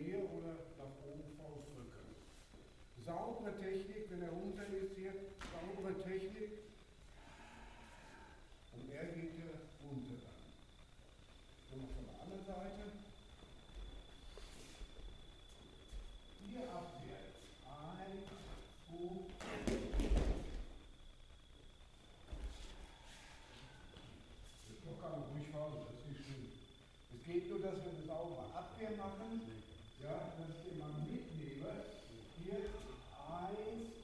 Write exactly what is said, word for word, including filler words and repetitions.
Nähe oder nach oben rausdrücken. Saubere Technik, wenn er runter ist hier, saubere Technik. Und er geht hier runter dann. So, von der anderen Seite. Hier abwärts. Eins, zwei. Das lockern ruhig raus, das ist nicht schlimm. Es geht nur, dass wir eine saubere Abwehr machen. Ja, dass ich den mal mitnehme. Hier eins.